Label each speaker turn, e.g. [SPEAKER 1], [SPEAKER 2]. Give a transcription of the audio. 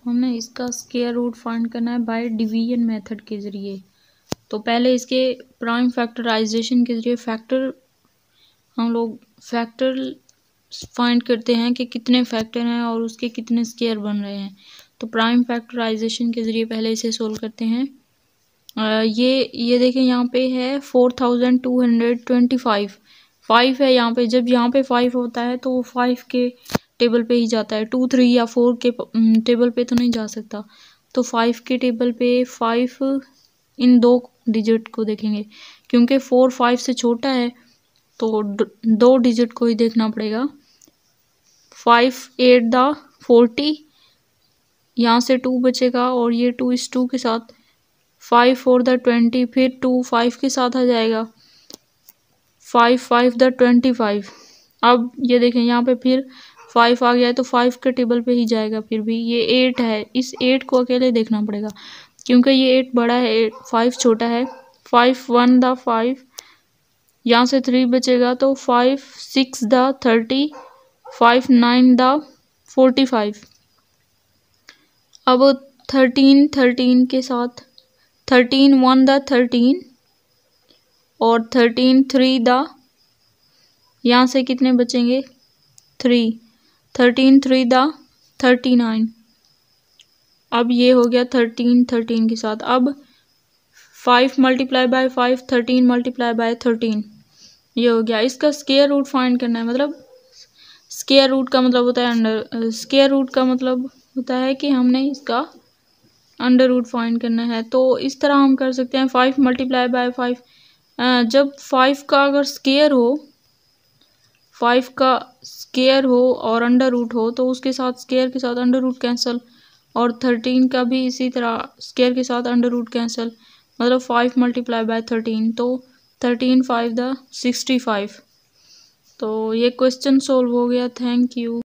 [SPEAKER 1] हमने इसका square root find करना है बाय डिवीजन मेथड के ज़रिए। तो पहले इसके प्राइम फैक्टराइजेशन के ज़रिए हम लोग फैक्टर फाइंड करते हैं कि कितने फैक्टर हैं और उसके कितने स्क्वायर बन रहे हैं। तो प्राइम फैक्टराइजेशन के ज़रिए पहले इसे सोल्व करते हैं। ये देखें, यहाँ पे है 4225, 5 है यहाँ पे। जब यहाँ पे 5 होता है तो वो 5 के टेबल पे ही जाता है, 2, 3 या 4 के टेबल पे तो नहीं जा सकता। तो 5 के टेबल पे 5 इन 2 डिजिट को देखेंगे, क्योंकि 4 5 से छोटा है तो 2 डिजिट को ही देखना पड़ेगा। 5 8 द 40, यहाँ से 2 बचेगा और ये 2 इस 2 के साथ 5 4 द 20, फिर 2 5 के साथ आ जाएगा, 5 5 द 25। अब ये देखें यहाँ पे फिर 5 आ गया है तो 5 के टेबल पे ही जाएगा। फिर भी ये 8 है, इस 8 को अकेले देखना पड़ेगा क्योंकि ये 8 बड़ा है, 5 छोटा है। 5 1 द 5, यहाँ से 3 बचेगा तो 5 6 द 30, 5 9 द 45। अब 13 के साथ 13 1 द 13 और 13 3 द, यहाँ से कितने बचेंगे 3, 13 3 द 39। अब ये हो गया 13 के साथ। अब 5 मल्टीप्लाई बाय 5, 13 मल्टीप्लाई बाय 13, ये हो गया। इसका स्क्वायर रूट फाइंड करना है। मतलब स्क्वायर रूट का मतलब होता है स्क्वायर रूट का मतलब होता है कि हमने इसका अंडर रूट फाइंड करना है। तो इस तरह हम कर सकते हैं 5 मल्टीप्लाई बाय 5। जब 5 का अगर स्क्वायर हो, 5 का स्क्वायर हो और अंडर रूट हो तो उसके साथ स्क्वायर के साथ अंडर रूट कैंसिल, और 13 का भी इसी तरह स्क्वायर के साथ अंडर रूट कैंसिल। मतलब 5 मल्टीप्लाई बाय 13, तो 13 5 द 65। तो ये क्वेश्चन सोल्व हो गया। Thank you.